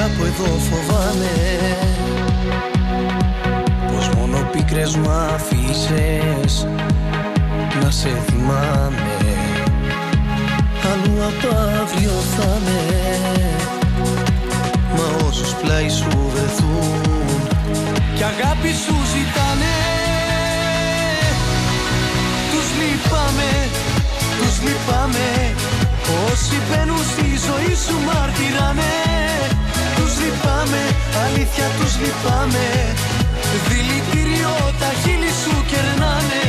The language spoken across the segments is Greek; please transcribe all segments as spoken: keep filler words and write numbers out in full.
κάπου εδώ φοβάμαι πως μόνο πίκρες μ' αφήσες να σε θυμάμαι. Αλλού απ' αύριο θα με, μα όσους πλάι σου βρεθούν κι αγάπη σου ζητάνε, τους λυπάμαι, τους λυπάμαι. Όσοι μπαίνουν στη ζωή σου μαρτυράνε, τους λυπάμαι, αλήθεια τους λυπάμαι. Δηλητήριο τα χείλη σου κερνάνε.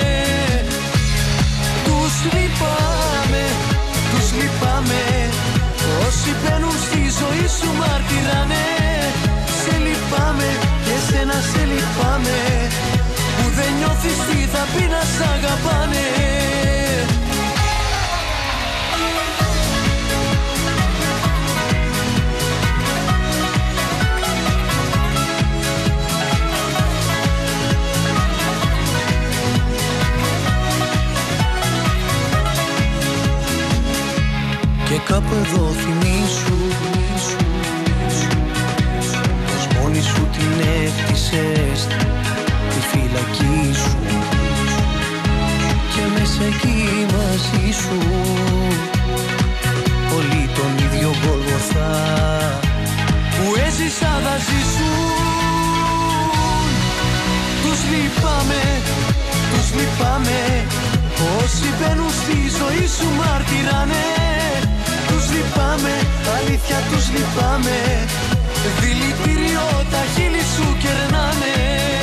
Τους λυπάμαι, τους λυπάμαι. Όσοι μπαίνουν στη ζωή σου μαρτυράνε, σε λυπάμαι και σένα σε λυπάμαι, που δεν νιώθεις τι θα πει να σ' αγαπάνε. Και κάπου εδώ θυμήσου πως μόνη σου την έκτισες τη φυλακή σου, και μέσα εκεί μαζί σου όλοι τον ίδιο Γολγοθά που έζησα θα ζήσουν. Τους λυπάμαι, τους λυπάμαι. Όσοι μπαίνουν στη ζωή σου μαρτυράνε, τους λυπάμαι, αλήθεια τους λυπάμαι. Δηλητήριο τα χείλη σου κερνάνε.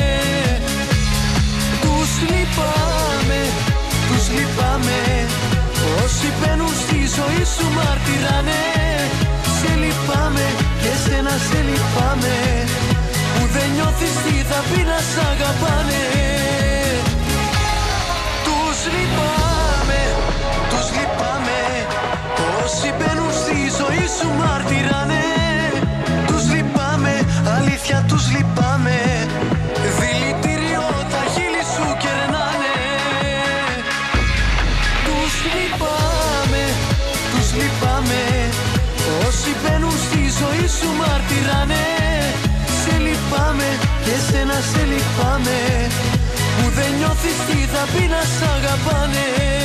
Τους λυπάμαι, τους λυπάμαι. Όσοι μπαίνουν στη ζωή σου μαρτυράνε, σε λυπάμαι και σένα σε λυπάμαι, που δεν νιώθεις τι θα πει να σ' αγαπάνε. Τους λυπάμαι, τους λυπάμαι. Όσοι μπαίνουν στη ζωή σου μαρτυράνε, τους λυπάμαι, αλήθεια τους λυπάμαι. Δηλητήριο τα χείλη σου κερνάνε. Τους λυπάμαι, τους λυπάμαι. Όσοι μπαίνουν στη ζωή σου μαρτυράνε, σε λυπάμαι και σένα σε λυπάμαι, που δεν νιώθεις τι θα πει να σ' αγαπάνε.